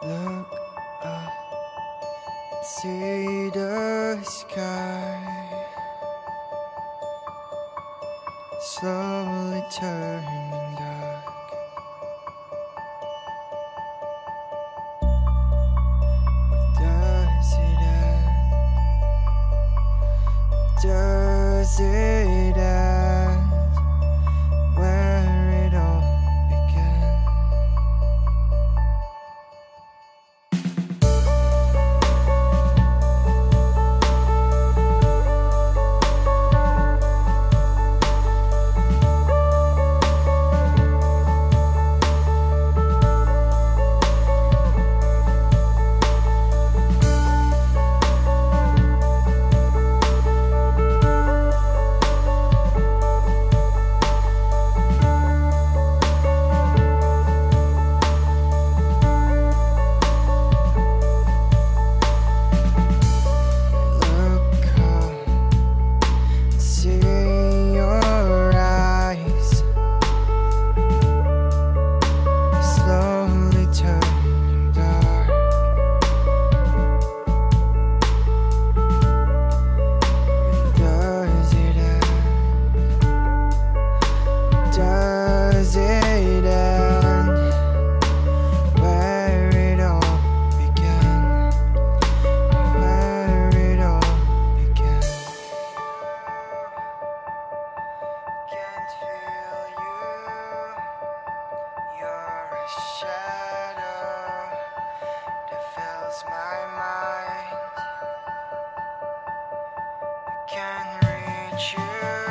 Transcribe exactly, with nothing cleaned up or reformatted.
Look up and see the sky slowly turning dark. Where does it end? Where does it end? Where it all began. Does it end? Where it all began. Where it all began. Can't feel you. You're a shadow that fills my mind. I can't reach you.